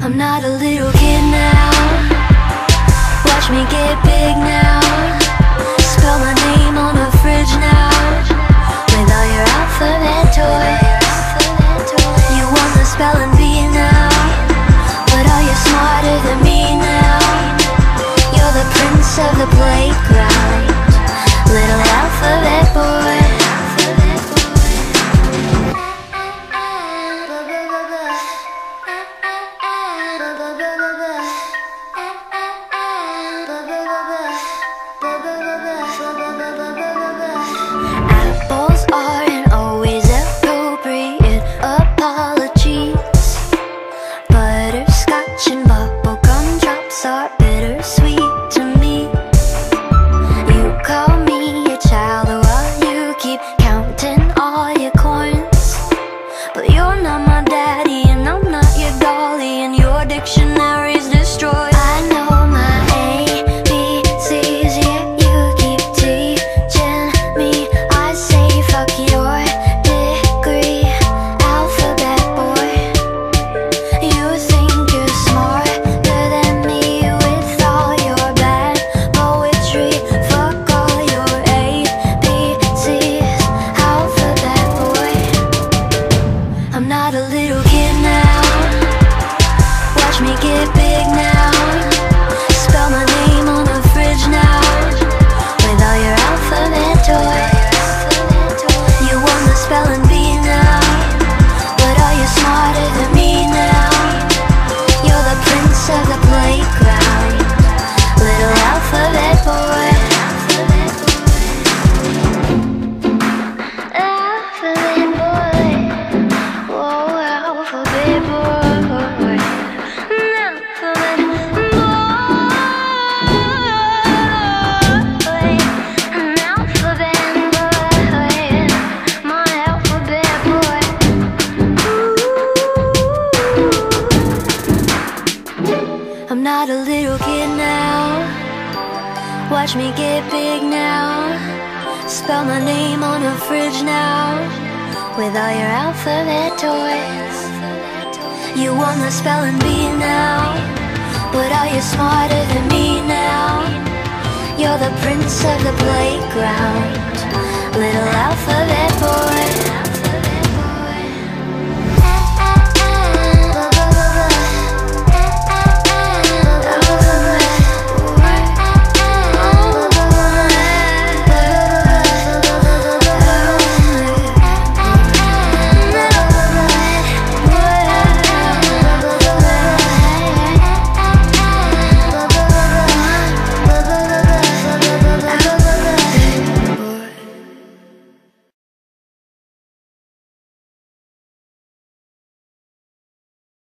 I'm not a little kid now. Watch me get big now. Spell my name on the fridge now. With all your alphabet toys. You want the spelling bee now, but are you smarter than me now? You're the prince of the playground, little alphabet boy. Apples aren't always appropriate apologies. Butterscotch and bubblegum drops are bittersweet to me. You call me a child while you keep counting all your coins, but you're not my daddy and I'm not your dolly, and your dictionary's destroyed. I know my ABCs, yet you keep teaching me. I say fuck your degree, alphabet boy. You think you're smarter than me with all your bad poetry. Fuck all your ABCs, alphabet boy. I'm not a little kid now. Watch me get big now. Spell my name on the fridge now. With all your alphabet toys. You want the spelling bee now, but are you smarter than me now? You're the prince of the playground, little alphabet boy. Alphabet boy. Whoa, alphabet boy. Alphabet boy. An alphabet boy. My alphabet boy. I'm not a little kid now. Watch me get big now. Spell my name on the fridge now. With all your alphabet toys. You want the spelling bee now, but are you smarter than me now? You're the prince of the playground, little alphabet boy.